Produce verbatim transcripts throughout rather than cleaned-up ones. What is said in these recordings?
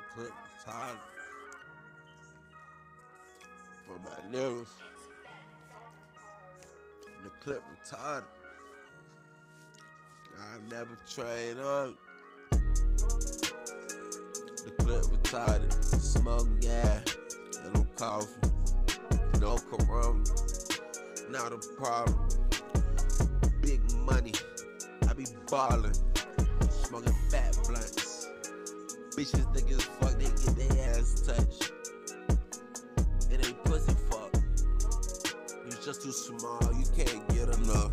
clip retarded for my niggas. The clip retarded. I never trade up. The clip retarded. Smoking gas and I'm coughing. No corona. Not a problem. Big money. I be ballin'. Smoking fat blunts. Bitches think it's fuck, they get their ass touched. It ain't pussy fuck. You just too small, you can't get enough.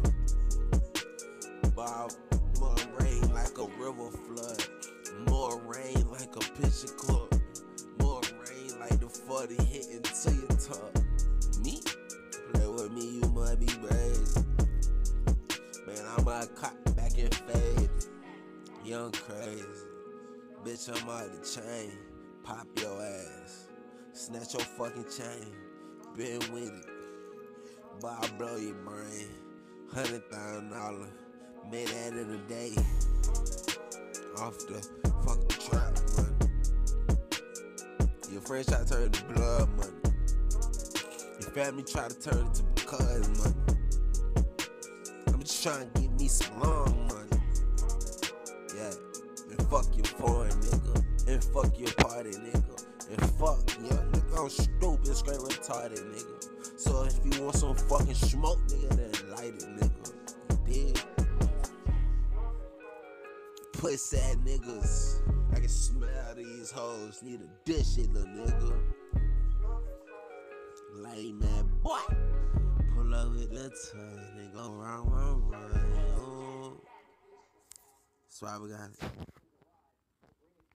Bob, more rain like a river flood. More rain like a pitcher court. More rain like the forty hitting to your top. Me? Play with me, you might be crazy. Man, I'm a cop back and fade. Young crazy. Bitch, I'm out the chain. Pop your ass. Snatch your fucking chain. Been with it. But I'll blow your brain. Hundred thousand dollars. Made that in a day. Off the fucking trap money. Your friends try to turn it to blood money. Your family try to turn it to because money. I'm just trying to get me some long money. Yeah. And fuck your foreign nigga. And fuck your party nigga. And fuck yeah, nigga, I'm stupid, straight retarded nigga. So if you want some fucking smoke, nigga, then light it, nigga. Dig? Pussy ass niggas. I can smell these hoes. Need a dish it, little nigga. Lame man, boy. Pull up with the tongue and go round, round, round. Oh. That's why we got it.